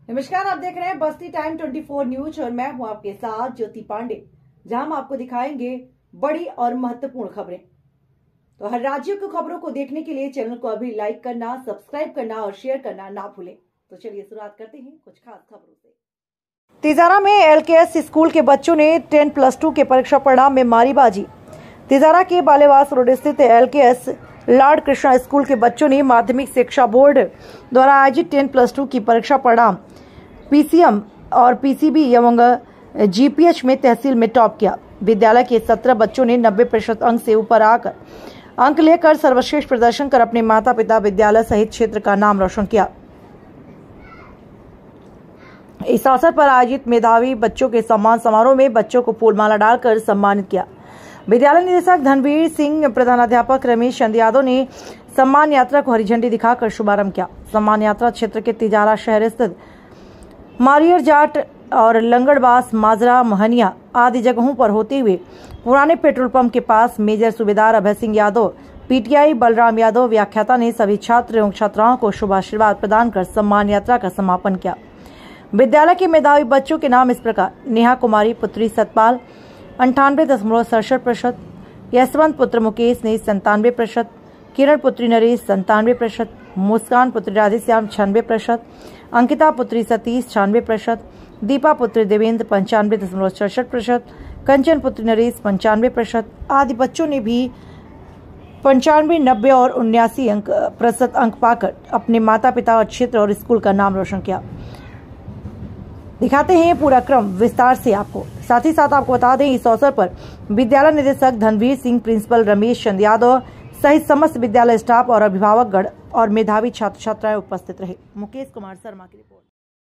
नमस्कार, आप देख रहे हैं बस्ती टाइम 24 न्यूज और मैं हूं आपके साथ ज्योति पांडे, जहां हम आपको दिखाएंगे बड़ी और महत्वपूर्ण खबरें। तो हर राज्य की खबरों को देखने के लिए चैनल को अभी लाइक करना, सब्सक्राइब करना और शेयर करना ना भूलें। तो चलिए शुरुआत करते हैं कुछ खास खबरों से। तिजारा में एलकेएस स्कूल के बच्चों ने 10+2 के परीक्षा परिणाम में मारी बाजी। तिजारा के बालेवास रोड स्थित एलकेएस लॉर्ड कृष्णा स्कूल के बच्चों ने माध्यमिक शिक्षा बोर्ड द्वारा आयोजित 10+2 की परीक्षा परिणाम पीसीएम और पीसीबी एवं जीपीएच में तहसील में टॉप किया। विद्यालय के 17 बच्चों ने 90% अंक से ऊपर आकर अंक लेकर सर्वश्रेष्ठ प्रदर्शन कर अपने माता पिता, विद्यालय सहित क्षेत्र का नाम रोशन किया। इस अवसर पर आयोजित मेधावी बच्चों के सम्मान समारोह में बच्चों को फूलमाला डालकर सम्मानित किया। विद्यालय निदेशक धनवीर सिंह, प्रधानाध्यापक रमेश चंद यादव ने सम्मान यात्रा को हरी झंडी दिखाकर शुभारंभ किया। सम्मान यात्रा क्षेत्र के तिजारा शहर स्थित मारियर जाट और लंगड़बास, माजरा, महनिया आदि जगहों पर होते हुए पुराने पेट्रोल पंप के पास मेजर सूबेदार अभय सिंह यादव, पीटीआई बलराम यादव, व्याख्याता ने सभी छात्र एवं छात्राओं को शुभाशीर्वाद प्रदान कर सम्मान यात्रा का समापन किया। विद्यालय के मेधावी बच्चों के नाम इस प्रकार: नेहा कुमारी पुत्री सतपाल 98.67%, यशवंत पुत्र मुकेश ने 97%, किरण पुत्री नरेश 97%, मुस्कान पुत्री राधेश्याम 96%, अंकिता पुत्री सतीश 96%, दीपा पुत्री देवेंद्र 95.67%, कंचन पुत्री नरेश 95% आदि बच्चों ने भी 95, 90 और 79% अंक पाकर अपने माता पिता और क्षेत्र और स्कूल का नाम रोशन किया। दिखाते हैं पूरा क्रम विस्तार से आपको। साथ ही साथ आपको बता दें, इस अवसर पर विद्यालय निदेशक धनवीर सिंह, प्रिंसिपल रमेश चंद यादव सहित समस्त विद्यालय स्टाफ और अभिभावकगण और मेधावी छात्र छात्राएं उपस्थित रहे। मुकेश कुमार शर्मा की रिपोर्ट।